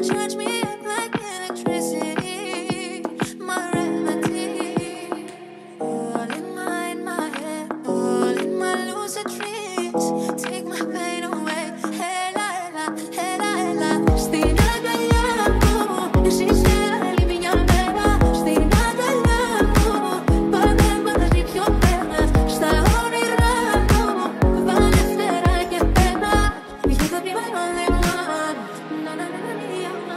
charge me up like electricity. My remedy. All in my head, all in my lucid dreams. Take my pain away. Hey la la, hey la la. Στην αγκαλιά μου, εσύ είσαι άλλη μια μέρα. Στην αγκαλιά μου, πάντα μαζί πιο πέρα. Στα όνειρά μου, βάλε φτερά και πένα. You could be my only one. Na na na na na.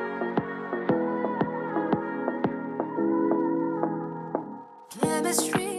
Chemistry.